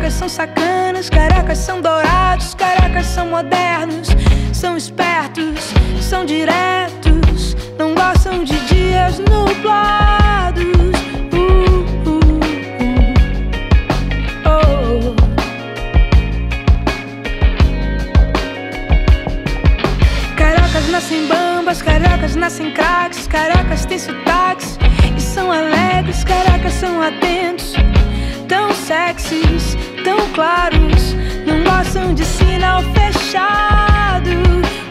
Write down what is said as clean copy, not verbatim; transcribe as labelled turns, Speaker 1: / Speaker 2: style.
Speaker 1: Caracas são sacanas, caracas são dourados, caracas são modernos, são espertos, são diretos, não gostam de dias nublados. Oh. Caracas nascem bambas, caracas nascem craques, caracas têm sotaques e são alegres, caracas são atentos, tão sexys, tão claros, não gostam de sinal fechado.